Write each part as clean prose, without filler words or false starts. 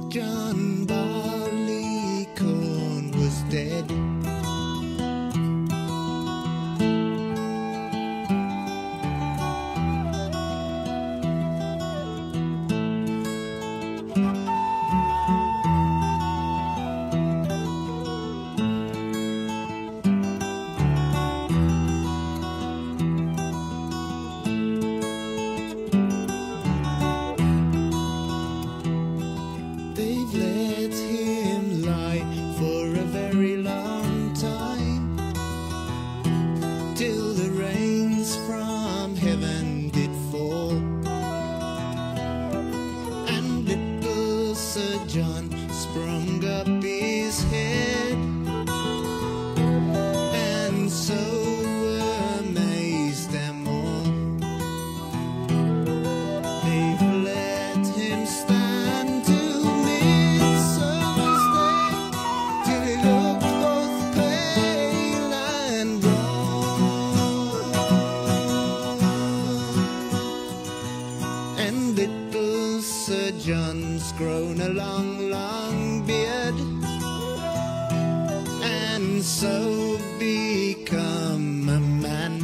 John Barleycorn was dead. They've let him lie for a very long time, till the rains from heaven did fall, and little Sir John sprung up his head, and so amazed them all. They've let him stand till Midsummer's Day, till he looked both pale and drawn. And little Sir John's grown a long, long beard, and so become a man.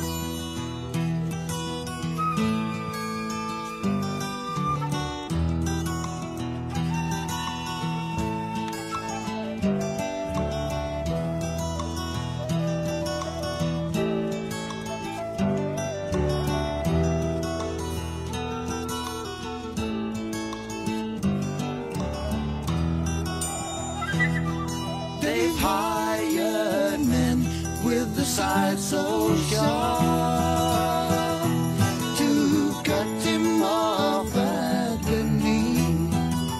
They've hired men with the side so sharp to cut him off at the knee.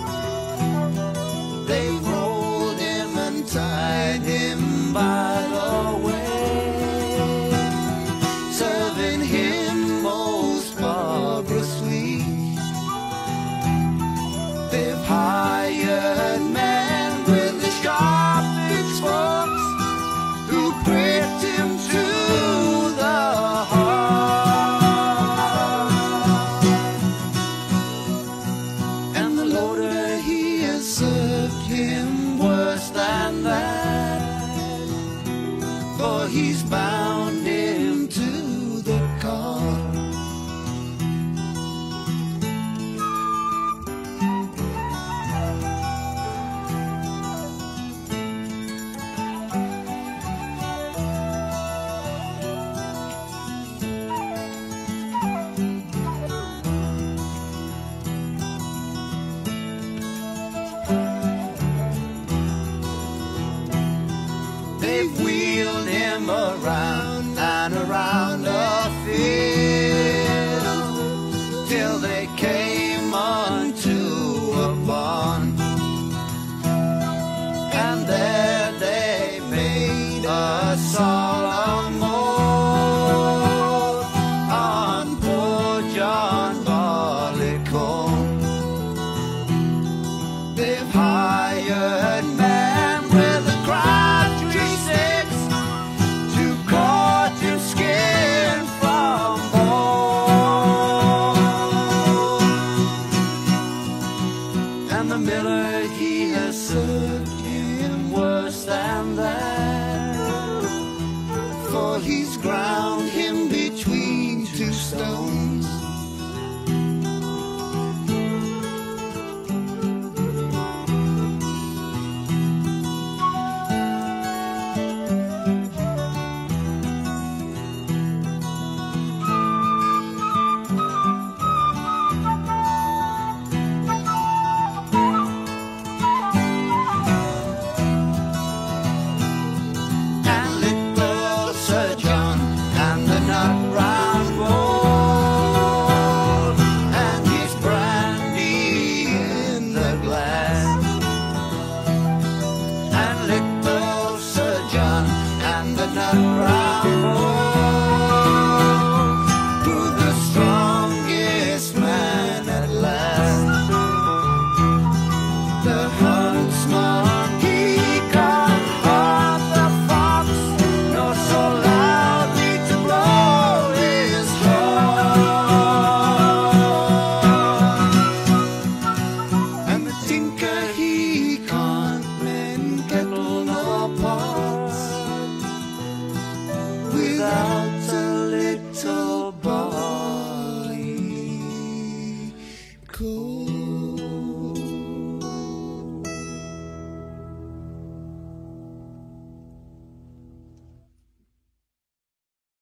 They've rolled him and tied him by the way, serving him most barbarously. They've hired men with the sharp pitchforks who pricked him to the heart. And the loader, he has served him worse than that, for he's bound him to the cart. They've wheeled him around and around the field, till they came unto a barn, and there they made a solemn oath on poor John Barleycorn. They've hired men with a crabtree sticks to cut him skin from bone. And the miller, he has served him worse than that, for he's ground him between two stones. And little Sir John and the nut brown boy cold.